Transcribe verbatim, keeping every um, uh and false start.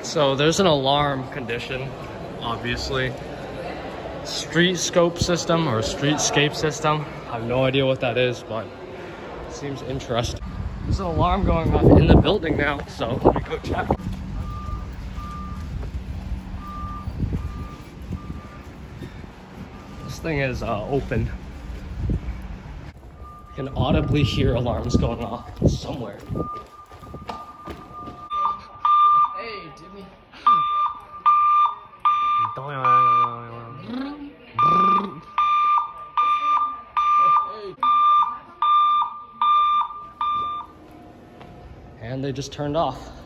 So there's an alarm condition, obviously. Street scope system or streetscape system. I have no idea what that is, but it seems interesting. There's an alarm going off in the building now, so let me go check. This thing is uh, open. You can audibly hear alarms going off somewhere. Hey, Jimmy. And they just turned off.